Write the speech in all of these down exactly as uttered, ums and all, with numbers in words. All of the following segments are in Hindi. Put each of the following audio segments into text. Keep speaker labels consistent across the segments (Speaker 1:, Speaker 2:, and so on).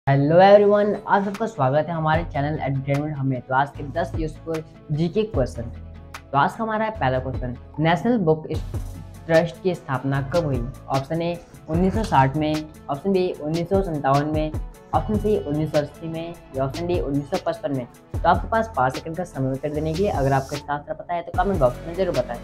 Speaker 1: हेलो एवरीवन, आज सबका स्वागत है हमारे चैनल एंटरटेनमेंट हमें। तो आज के दस यूजफुल जीके क्वेश्चन। तो आज का हमारा पहला क्वेश्चन, नेशनल बुक ट्रस्ट की स्थापना कब हुई? ऑप्शन ए उन्नीस सौ साठ में, ऑप्शन बी उन्नीस सौ सत्तावन में, ऑप्शन सी उन्नीस सौ अस्सी में या ऑप्शन डी उन्नीस सौ पचपन में। तो आपके पास पाँच सेकंड का समय उत्तर देने के लिए। अगर आपको इसका आंसर पता है तो कमेंट बॉक्स में जरूर बताएं।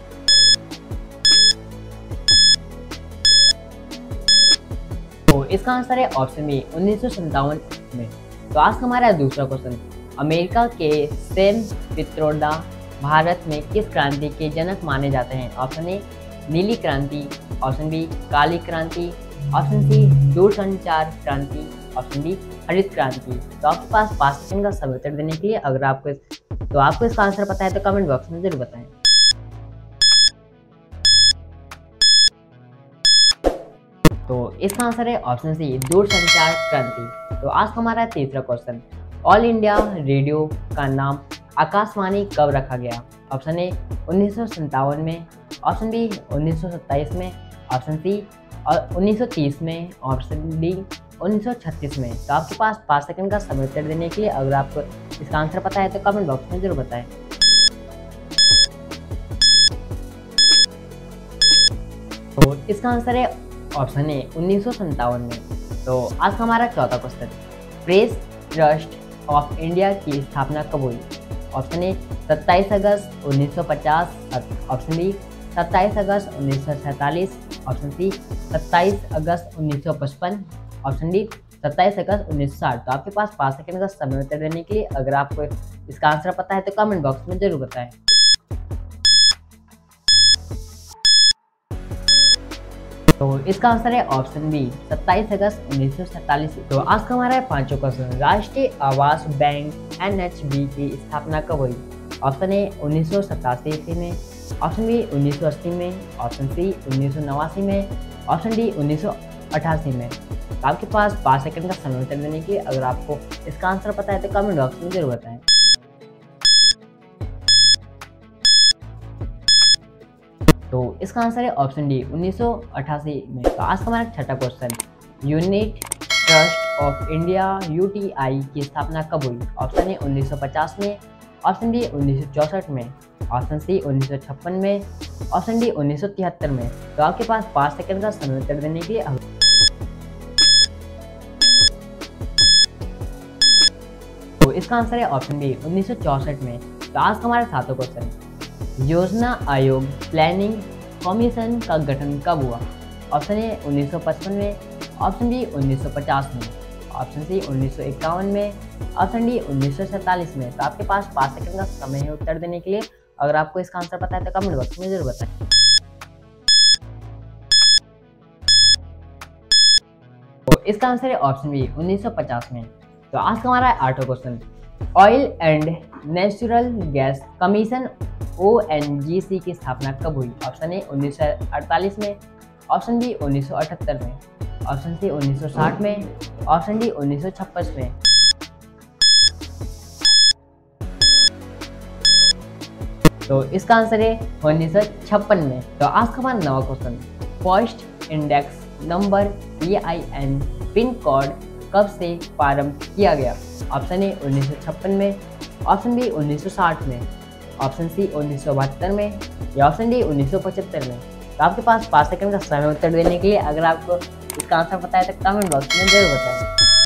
Speaker 1: तो इसका आंसर है ऑप्शन बी उन्नीस सौ सत्तावन में। तो आज का हमारा दूसरा क्वेश्चन, अमेरिका के सैम पित्रोदा भारत में किस क्रांति के जनक माने जाते हैं? ऑप्शन ए नीली क्रांति, ऑप्शन बी काली क्रांति, ऑप्शन सी दूरसंचार क्रांति, ऑप्शन डी हरित क्रांति। तो आपके पास पाँच सेकंड का समय उत्तर देने के लिए। अगर आपको तो आपको इसका आंसर पता है तो कमेंट बॉक्स में जरूर बताएं। तो इसका आंसर है ऑप्शन सी दूरसंचार क्रांति। तो आज का हमारा तीसरा क्वेश्चन, ऑल इंडिया रेडियो का नाम आकाशवाणी कब रखा गया? ऑप्शन ए उन्नीस सौ सत्तावन में, ऑप्शन बी उन्नीस सौ सत्ताईस में, ऑप्शन सी उन्नीस सौ तीस में, ऑप्शन डी उन्नीस सौ छत्तीस में। तो आपके पास पाँच सेकंड का समय उत्तर देने के लिए। अगर आपको इसका आंसर पता है तो कमेंट बॉक्स में जरूर बताएं। तो इसका आंसर है ऑप्शन ए उन्नीस सौ सत्तावन में। तो आज का हमारा चौथा question, Press Trust of India की स्थापना कब हुई? ऑप्शन ए सत्ताईस अगस्त उन्नीस सौ पचास, ऑप्शन बी सत्ताईस अगस्त उन्नीस सौ सैंतालीस, ऑप्शन सी सत्ताईस अगस्त उन्नीस सौ पचपन, ऑप्शन डी सत्ताईस अगस्त उन्नीस सौ साठ। तो आपके पास पाँच सेकंड का समय उत्तर देने के लिए। अगर आपको इसका आंसर पता है तो कमेंट बॉक्स में जरूर बताएं। तो इसका आंसर है ऑप्शन बी सत्ताईस अगस्त उन्नीस सौ सैंतालीस। तो आज का हमारा पांचवा क्वेश्चन, राष्ट्रीय आवास बैंक एन एच बी की स्थापना कब हुई? ऑप्शन ए उन्नीस सौ सतासी ईस्वी में, ऑप्शन बी उन्नीस सौ अस्सी में, ऑप्शन सी उन्नीस सौ नवासी में, ऑप्शन डी उन्नीस सौ अठासी में। तो आपके पास पाँच सेकंड का समय उत्तर देने के। अगर आपको इसका आंसर पता है तो कमेंट बॉक्स में जरूर बताएं। तो इसका आंसर है ऑप्शन डी उन्नीस सौ अठासी में। तो आज का हमारा छठा question, Unit Trust of India U T I की स्थापना कब हुई? ऑप्शन ए उन्नीस सौ पचास में, ऑप्शन बी उन्नीस सौ चौंसठ में, ऑप्शन सी उन्नीस सौ छप्पन में, ऑप्शन डी उन्नीस सौ तिहत्तर में। तो आपके पास पाँच सेकंड का समय उत्तर देने के लिए। तो इसका आंसर है ऑप्शन बी उन्नीस सौ चौंसठ में। तो आज का हमारा सातवां क्वेश्चन, योजना आयोग प्लानिंग कमीशन का गठन कब हुआ? ऑप्शन ए उन्नीस सौ पचपन में, ऑप्शन बी उन्नीस सौ पचास में, ऑप्शन सी उन्नीस सौ इक्यावन में, ऑप्शन डी उन्नीस सौ सैंतालीस में। तो आपके पास पाँच सेकंड का समय है उत्तर देने के लिए। अगर आपको इसका आंसर पता है तो कमेंट बॉक्स में जरूर बताएं। तो इसका आंसर है ऑप्शन बी उन्नीस सौ पचास में। तो आज का हमारा आठवां question, Oil and Natural Gas Commission O N G C की स्थापना कब हुई? ऑप्शन ए उन्नीस सौ अड़तालीस में, ऑप्शन बी उन्नीस सौ अठहत्तर में, ऑप्शन सी उन्नीस सौ साठ में, ऑप्शन डी उन्नीस सौ छप्पन में। तो इसका आंसर है उन्नीस सौ छप्पन में। तो आज का हमारा नवा question, post index number P I N pin code कब से प्रारंभ किया गया? ऑप्शन ए उन्नीस सौ छप्पन में, ऑप्शन बी उन्नीस सौ साठ में, ऑप्शन सी उन्नीस सौ बहत्तर में या ऑप्शन डी उन्नीस सौ पचहत्तर में। तो आपके पास पाँच सेकंड का समय उत्तर देने के लिए। अगर आपको इसका आंसर पता है तो कमेंट बॉक्स में जरूर बताएं।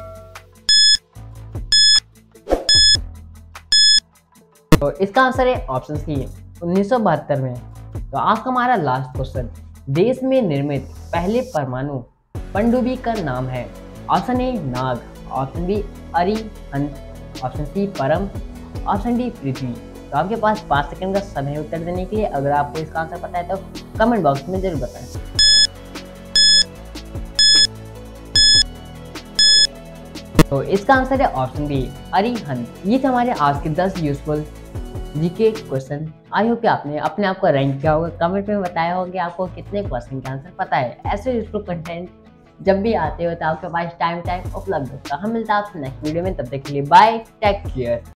Speaker 1: तो इसका आंसर है ऑप्शन सी उन्नीस सौ बहत्तर में। तो आज का हमारा लास्ट क्वेश्चन, देश में निर्मित पहले परमाणु पनडुब्बी का नाम है? Option A Nag, option B Arihant, option C Param, option D पृथ्वी। तो आपके पास पाँच सेकंड का समय उत्तर देने के लिए। अगर आपको इसका आंसर पता है तो कमेंट बॉक्स में जरूर बताएं। तो इसका आंसर है ऑप्शन बी अरिहंत। ये थे हमारे आज के दस useful GK question. I hope कि आपने अपने आप को रैंक किया होगा, कमेंट में बताया होगा कि आपको कितने क्वेश्चन का आंसर पता है। ऐसे यूजफुल कंटेंट जब भी आते हो तो आपके पास टाइम टाइम उपलब्ध होता है। हम मिलते हैं आपसे नेक्स्ट वीडियो में, तब तक के लिए बाय, टेक केयर।